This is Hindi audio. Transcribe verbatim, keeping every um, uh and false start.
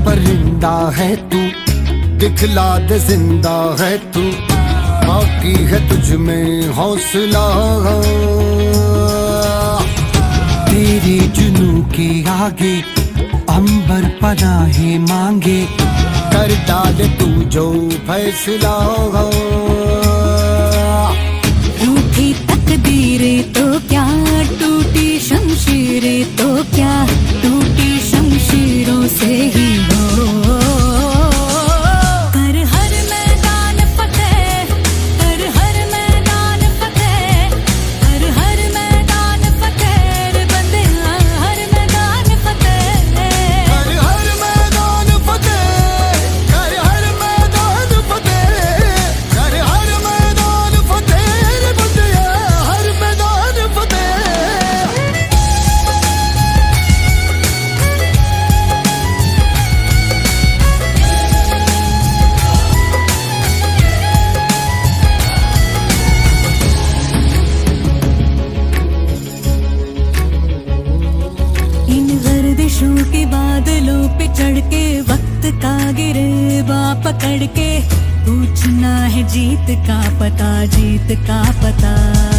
परिंदा है तू, दिखला दे जिंदा है तू, बाकी है तुझ में हौसला। तेरे जुनू के आगे अंबर पनाहे मांगे, कर डाले तू जो फैसला। रूठी तकदीरें तो क्या, टूटी शमशीरें तो क्या, टूटी शमशीरों से ही हो। कर हर मैदान फतेह, कर हर मैदान फतेह, कर हर मैदान फतेह रे बंदिया, हर मैदान फतेह। कर हर मैदान फतेह, कर हर मैदान फतेह, कर हर मैदान फतेह रे बंदिया, हर मैदान फतेह। इन गर्दिशों के बादलों पे चढ़ के वक्त का गिरेबा पकड़ के, पूछना है जीत का पता, जीत का पता।